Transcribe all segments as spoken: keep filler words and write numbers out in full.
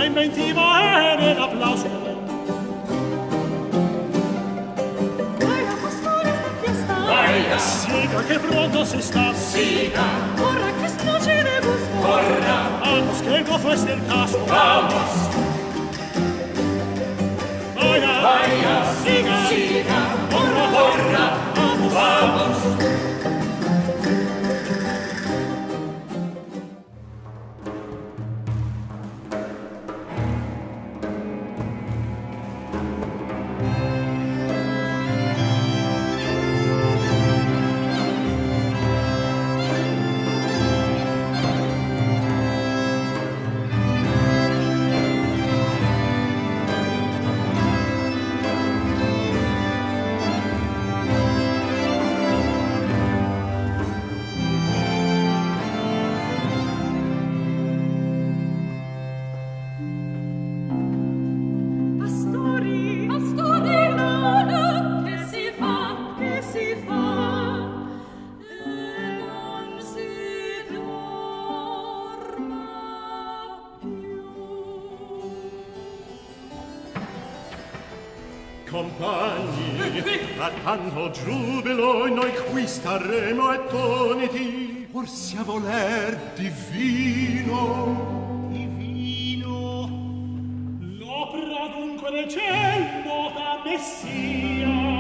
inventiva en el aplauso. Baila, pastores de fiesta. Baila, siga que pronto se está. Siga, corra que es noche de busca. Corra, vamos que el gozo es del caso. Vamos. Vaya, vaya, siga, siga, corra, corra, vamos, vamos. Compagni, a tanto giubilo noi qui staremo attoniti, or sia voler divino. Divino, l'opera dunque del ciel nota Messia.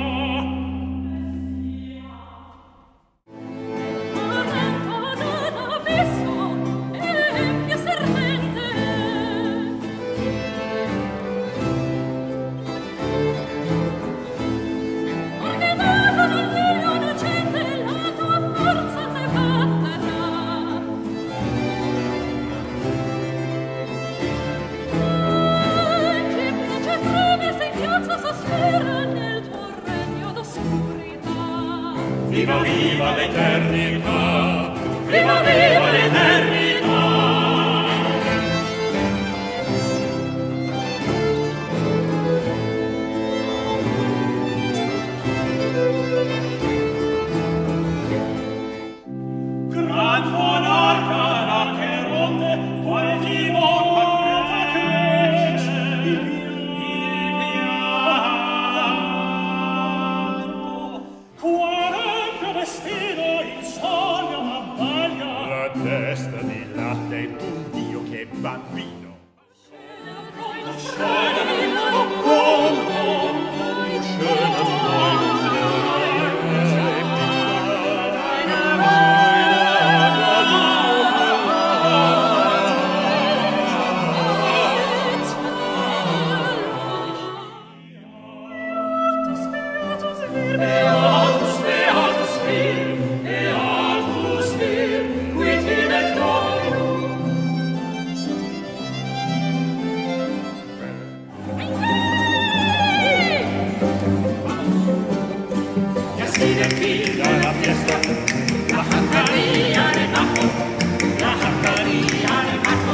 Viva, viva l'eternità! Viva, viva l'eternità! Gran monarca, la che ronde, qual vivo quanta cresce, il pianto, quale vestito il sogno m'abbaglia. La testa di latte e un Dio che bambino. Scena di nuovo conto, Scena di nuovo la fiesta, la jaccaría de Paco, la jaccaría de Paco.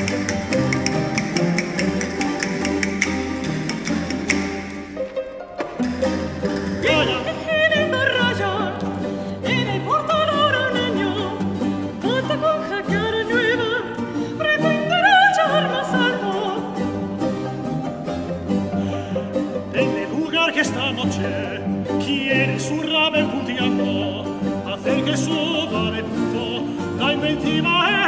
Vaya, En el barraya, en el portalón un niño, canta con jacara nueva, pretenderá echar más alto. en el lugar que esta noche quiere su rame punteando, hacer que suba de punto la inventiva